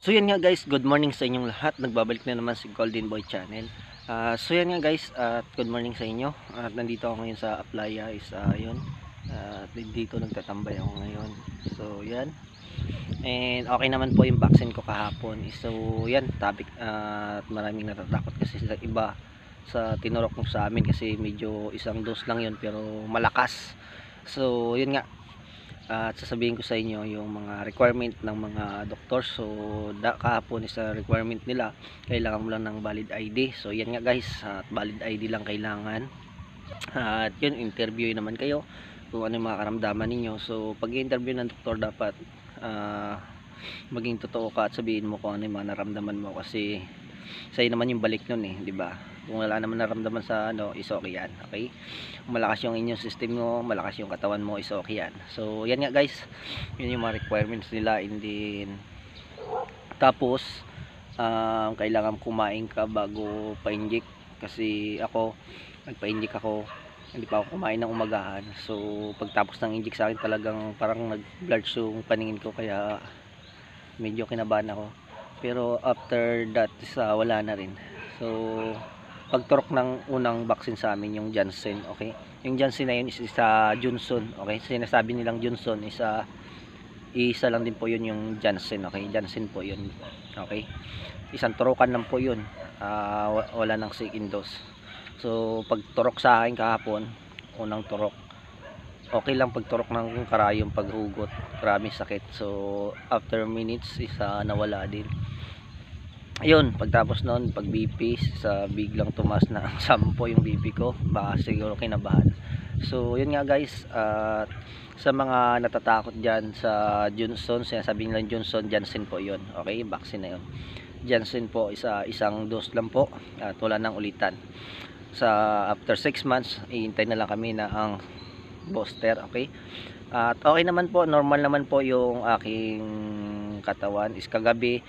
So yan nga guys, good morning sa inyong lahat. Nagbabalik na naman si Golden Boy Channel. So yan nga guys, at good morning sa inyo. At nandito ako ngayon sa Aplaya is yun. Dito nagtatambay ako ngayon. So yan. And okay naman po yung vaccine ko kahapon. So yan, topic at maraming natatakot kasi sa iba sa tinurok ko sa amin kasi medyo isang dose lang yun pero malakas. So yun nga, at sasabihin ko sa inyo yung mga requirement ng mga doktor. So kahapon is requirement nila, kailangan mo lang ng valid ID. So yan nga guys, valid ID lang kailangan. At yun, interview naman kayo kung ano yung mga karamdaman ninyo. So pag interview ng doktor, dapat maging totoo ka at sabihin mo kung ano yung mga naramdaman mo, kasi sa'yo naman yung balik nun di ba? Kung wala naman naramdaman sa is okay yan, okay? Kung malakas yung inyong system mo, malakas yung katawan mo, is okay yan. So yan nga guys, yun yung mga requirements nila. And then tapos kailangan kumain ka bago pa-inject, kasi ako nagpa-inject ako, hindi pa ako kumain ng umagahan. So pagtapos ng inject sa akin, talagang parang nag-blurred yung paningin ko, kaya medyo kinabahan ako. Pero after that wala na rin. So pagturok ng unang vaccine sa amin, yung Janssen, okay? Yung Janssen na yun is isa Johnson, okay? Sinasabi nilang Johnson, isa lang din po yun yung Janssen, okay? Janssen po yun, okay? Isang turukan lang po yun, wala nang second dose. So pagturok sa akin kahapon, unang turok, okay lang pagturok ng karayong paghugot, maraming sakit. So after minutes nawala din. Ayun, pagtapos noon, pag BP, biglang tumas na 10 yung BP ko, baka siguro kinabahan. So yun nga guys, sa mga natatakot dyan sa Johnson, sinasabi nila Johnson, Janssen po yun, okay? Vaccine na yun. Janssen po, isang dose lang po at wala nang ulitan. After 6 months, ihintay na lang kami na ang booster, okay? At okay naman po, normal naman po yung aking katawan. Is kagabi,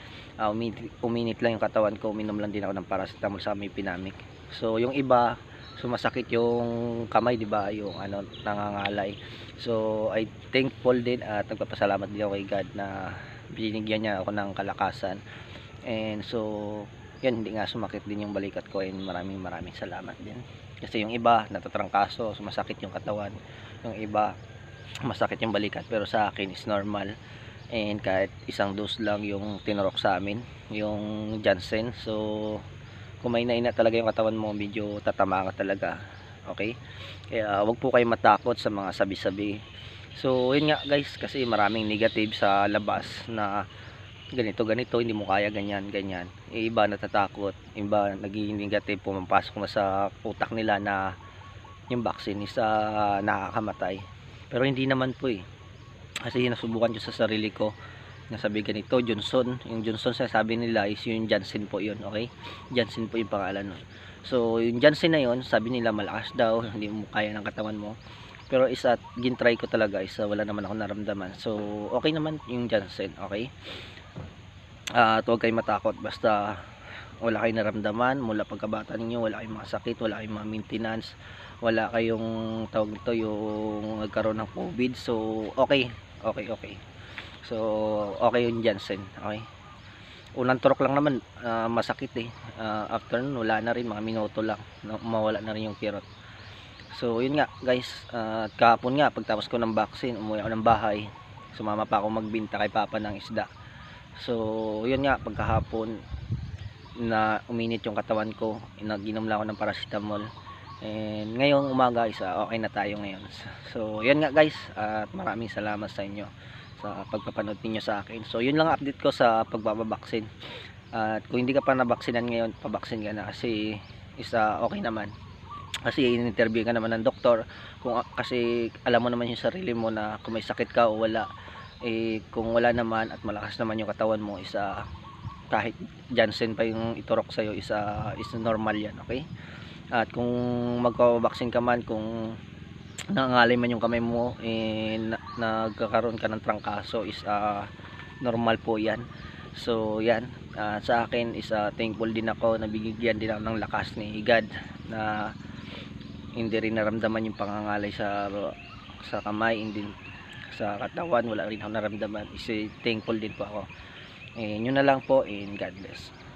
uminit lang yung katawan ko, uminom lang din ako ng paracetamol sa may pinamik. So yung iba, sumasakit yung kamay, di ba, yung nangangalay. So I thankful din at nagpapasalamat din ako kay God na binigyan niya ako ng kalakasan. And so yan, hindi nga sumakit din yung balikat ko, and maraming salamat din. Kasi yung iba natatrangkaso, sumasakit yung katawan. Yung iba masakit yung balikat, pero sa akin is normal. And kahit isang dose lang yung tinurok sa amin, yung Janssen. So kung may naina talaga yung katawan mo, medyo tatama ka talaga, okay? Kaya wag po kayo matakot sa mga sabi-sabi. So yun nga guys, kasi maraming negative sa labas na ganito, hindi mo kaya, ganyan. Iba natatakot, iba naging negative, pumapasok na sa utak nila na yung vaccine is nakakamatay. Pero hindi naman po kasi nasubukan ko sa sarili ko, nasabi ganito, Johnson, yung Johnson sabi nila is yung Janssen po yun, okay? Janssen po yung pangalan nun. So yung Janssen na yun, sabi nila malakas daw, hindi mo kaya ng katawan mo. Pero gintry ko talaga, wala naman ako naramdaman. So okay naman yung Janssen, okay? Huwag kayong matakot, basta wala kayong naramdaman mula pagkabata ninyo, wala kayong mga sakit, wala kayong mga maintenance, wala kayong tawag nito, yung nagkaroon ng COVID. So okay. So okay yung Janssen, okay? Unang turok lang naman, masakit after nun, wala na rin, mga minuto lang mawala na rin yung kirot. So yun nga guys, kahapon nga pagtapos ko ng vaccine, umuwi ako ng bahay, sumama pa ako magbinta kay Papa ng isda. So yun nga, pagkahapon na uminit yung katawan ko, naginom lang ako ng paracetamol. And ngayong umaga okay na tayo ngayon. So yan nga guys, at maraming salamat sa inyo sa pagpapanood niyo sa akin. So yun lang update ko sa pagbabaksin. At kung hindi ka pa nabaksinan ngayon, pabaksin ka na, kasi okay naman. Kasi in-interview ka naman ng doktor, kasi alam mo naman yung sarili mo na kung may sakit ka o wala. Kung wala naman at malakas naman yung katawan mo, kahit Janssen pa yung iturok sa'yo, is normal yan, okay? At kung magpapabaksin ka man, kung nangangalay man yung kamay mo, nagkakaroon ka ng trangkaso, is normal po yan. So yan, sa akin thankful din ako, nabigyan din ako ng lakas ni God na hindi rin naramdaman yung pangangalay sa kamay, hindi sa katawan, wala rin ako naramdaman. Thankful din po ako. Yun na lang po, and God bless.